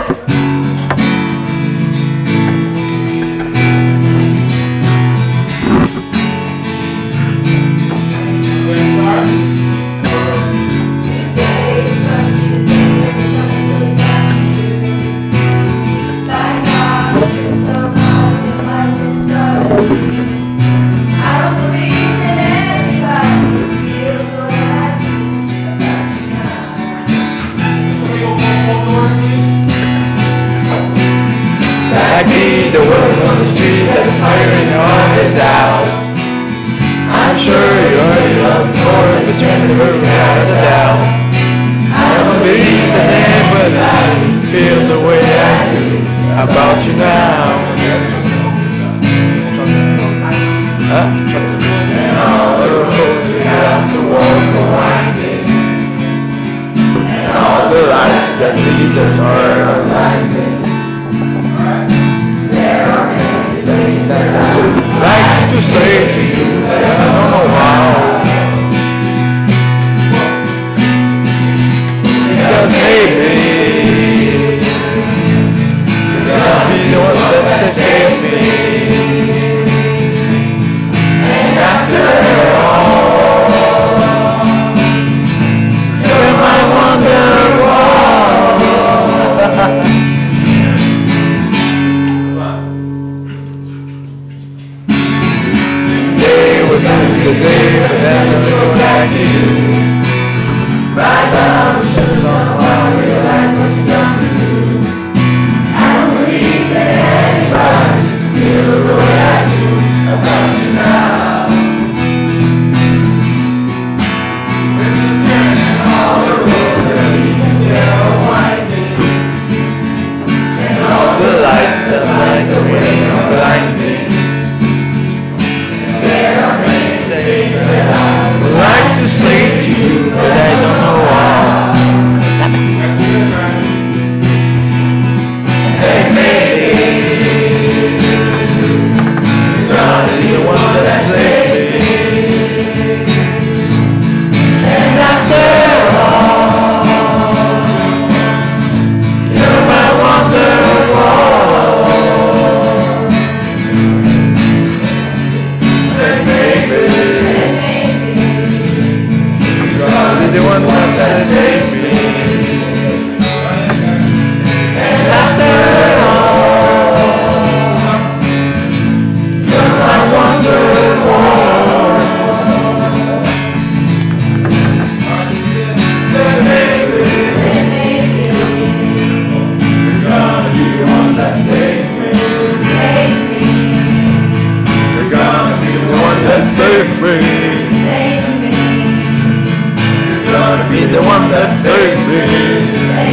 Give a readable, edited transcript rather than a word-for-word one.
The world on the street that is hiring your heart is out. I'm sure you heard it all before, but you never had a doubt. I don't believe the name, but I feel the way I do about you now. And all the roads we have to walk are winding, and all the lights that lead us are blinding. Like to say to you, but I don't know how. Because maybe you're gonna be the one that saves me. And after all, you're my Wonderwall. The day, but then I go back to you. Right now, we should somehow realize what you've done to do. I don't believe that anybody feels the way I do about you now. And all the roads that lead there are winding, and all the lights that light the way are blinding. I would like to say to you, but I don't know how. Say maybe you're gonna be the one that saves me. And after all, you're my Wonderwall. Say maybe the one that saves me. And after all, you're my Wonderwall. Say maybe you're gonna be the one that saves me. You're gonna be the one that saves me. Gonna be the one that saves me.